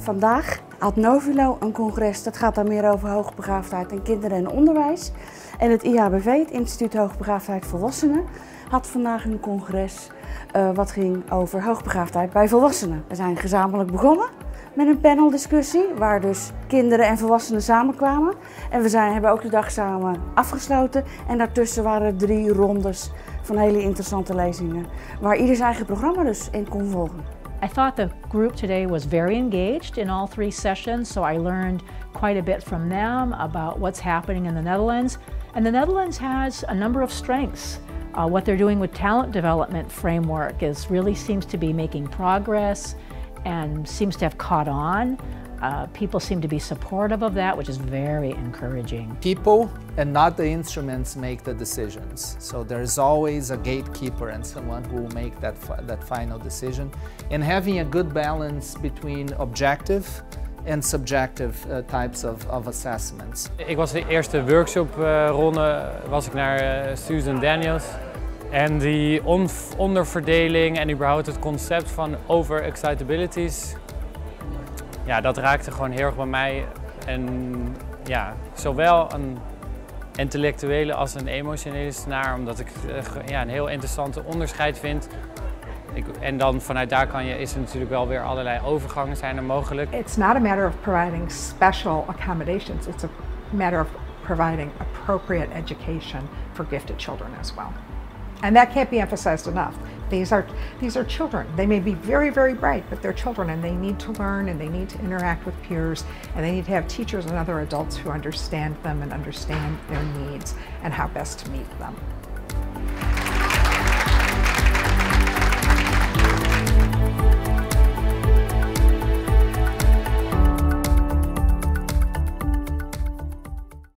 vandaag Ad Novilo, een congres dat gaat dan meer over hoogbegaafdheid en kinderen en onderwijs. En het IHBV, het Instituut Hoogbegaafdheid Volwassenen, had vandaag een congres wat ging over hoogbegaafdheid bij volwassenen. We zijn gezamenlijk begonnen met een paneldiscussie waar dus kinderen en volwassenen samenkwamen. En we hebben ook de dag samen afgesloten en daartussen waren er 3 rondes van hele interessante lezingen waar ieder zijn eigen programma dus in kon volgen. I thought the group today was very engaged in all 3 sessions, so I learned quite a bit from them about what's happening in the Netherlands. And the Netherlands has a number of strengths. What they're doing with talent development framework really seems to be making progress and seems to have caught on. People seem to be supportive of that, which is very encouraging. People and not the instruments make the decisions. So there's always a gatekeeper and someone who will make that final decision. And having a good balance between objective and subjective types of assessments. Ik was de eerste workshopronde naar Susan Daniels. En die onderverdeling en überhaupt het concept van over-excitabilities, ja, dat raakte gewoon heel erg bij mij. En ja, zowel een intellectuele als een emotionele snaar, omdat ik een heel interessante onderscheid vind. En dan vanuit daar is er natuurlijk wel weer allerlei overgangen zijn er mogelijk. It's not a matter of providing special accommodations, it's a matter of providing appropriate education for gifted children as well. And that can't be emphasized enough. These are children. They may be very, very bright, but they're children and they need to learn and they need to interact with peers and they need to have teachers and other adults who understand them and understand their needs and how best to meet them.